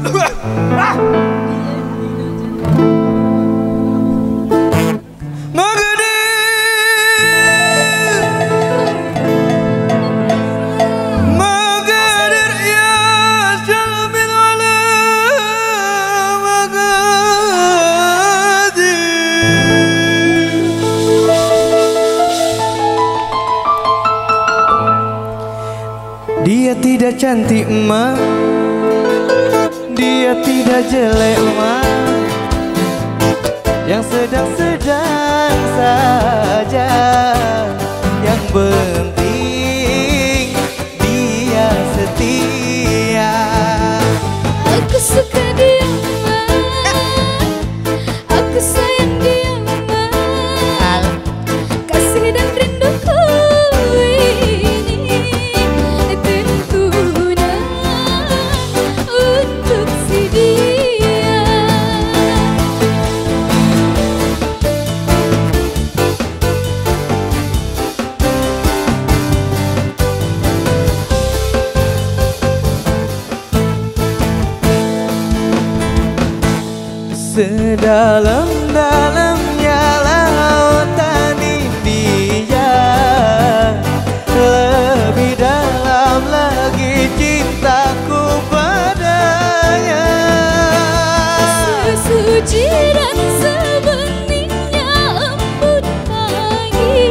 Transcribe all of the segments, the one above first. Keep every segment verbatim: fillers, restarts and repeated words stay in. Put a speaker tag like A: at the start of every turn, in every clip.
A: Dia tidak cantik ma, dia tidak jelek ma, yang sedang-sedang saja. Yang penting dia setia.
B: Aku suka dia ma, aku sayang dia ma, kasih dan rinduku
A: sedalam-dalamnya lautan India, lebih dalam lagi cintaku padanya.
B: Sesuci dan sebeningnya embun pagi,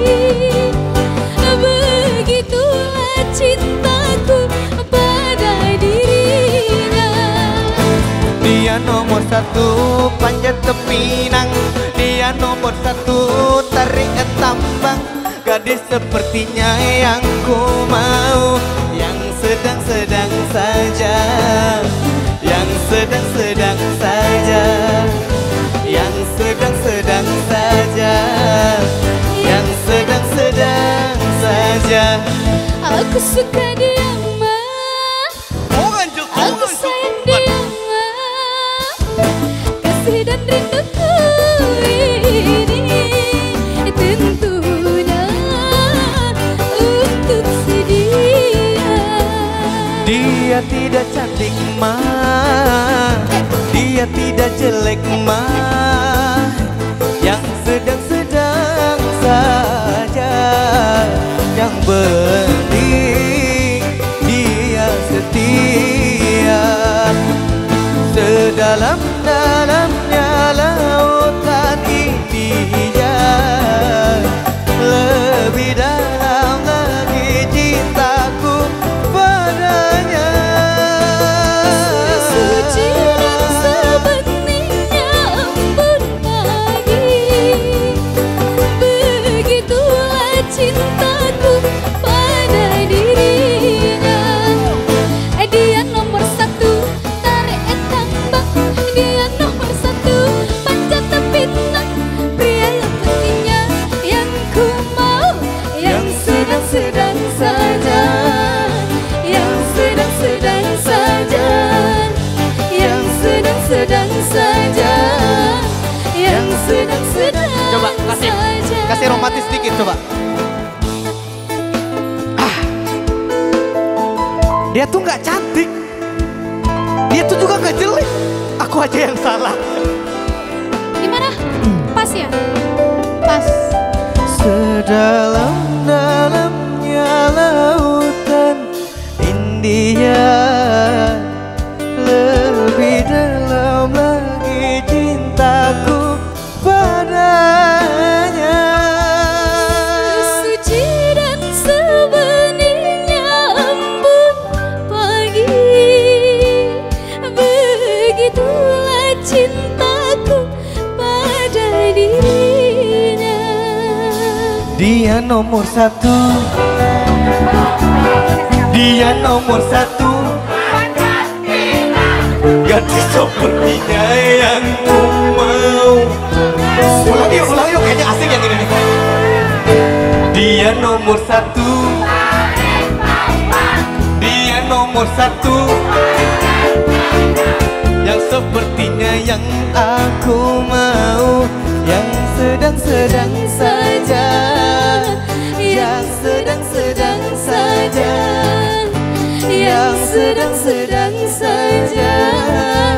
B: begitulah cintaku pada dirinya.
A: Dia nomor satu panjat tepinang, dia nomor satu tarik tambang. Gadis sepertinya yang ku mau, yang sedang-sedang saja, yang sedang-sedang saja, yang sedang-sedang saja, yang sedang-sedang saja.
B: Aku suka dia ma, aku sayang dia ma, kasih dan rinduku ini tentunya untuk sedia.
A: Dia tidak cantik ma, dia tidak jelek ma, yang sedang-sedang saja. Yang penting dia setia. Sedalam-dalamnya lautan India, lebih dalam lagi cintaku padanya.
B: Suci dan sebeningnya embun pagi, begitulah cintaku pada dirinya. Dia nomor satu tarik tambang, dia nomor satu panjat pinang, pria yang pentingnya yang ku mau, yang sedang-sedang saja, yang sedang-sedang saja, yang sedang-sedang saja, yang sedang-sedang
A: Coba kasih,
B: saja.
A: kasih romantis dikit coba. Ah, dia tuh nggak cantik, dia tuh juga nggak jelek. Aku aja yang salah.
B: Gimana? Pas ya? Pas.
A: Sedalam-dalamnya lautan India, lebih dalam lagi cintaku padanya.
B: Suci dan sebeningnya embun pagi, begitulah cintaku pada dirinya.
A: Dia nomor satu, dia nomor satu, gadis sepertinya yang ku mau. Ulang yuk, ulang yuk, kayaknya asik yang ini nih. Dia nomor satu, dia nomor satu, yang sepertinya yang aku mau, yang sedang-sedang saja, yang sedang-sedang saja, yang sedang-sedang saja.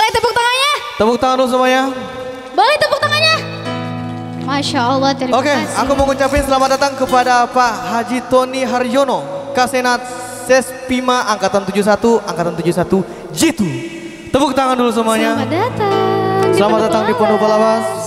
B: Boleh tepuk tangannya?
A: Tepuk tangan dulu semuanya.
B: Boleh tepuk tangannya? Masya Allah, terima
A: Oke,
B: kasih.
A: aku mau ngucapin selamat datang kepada Pak Haji Tony Haryono, Kasenat Sespima Angkatan tujuh puluh satu, Angkatan tujuh puluh satu Jitu. Tepuk tangan dulu semuanya.
B: Selamat datang.
A: Selamat datang di Pondok Palabas.